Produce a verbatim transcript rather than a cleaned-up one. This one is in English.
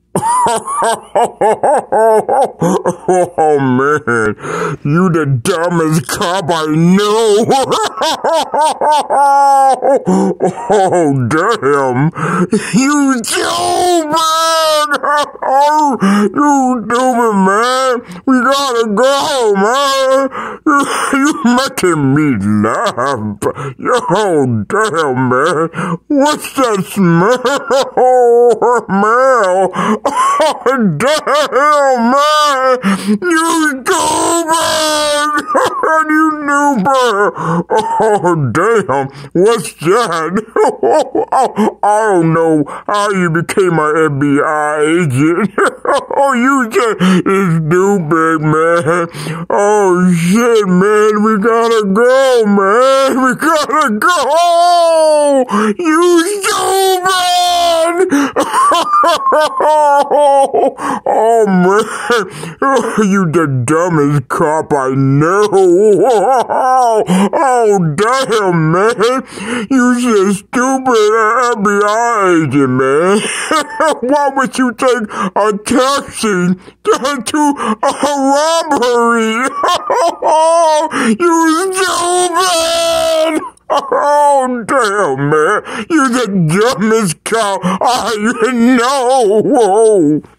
Oh man, you the dumbest cop I know. Oh damn, you stupid! Oh, you stupid man, we gotta go, man. You, you making me laugh. Yo, damn man, what's that smell, man? Oh, damn, man! You stupid! You noober! Oh, damn! What's that? Oh, I don't know how you became an F B I agent. Oh, you just stupid, man. Oh, shit, man. We gotta go, man. We gotta go! You stupid! Oh, man, you the dumbest cop I know. Oh, damn, man, you just stupid F B I agent, man. Why would you take a taxi to a robbery? You stupid! Oh, damn, man, you the dumbest cop I know. Whoa.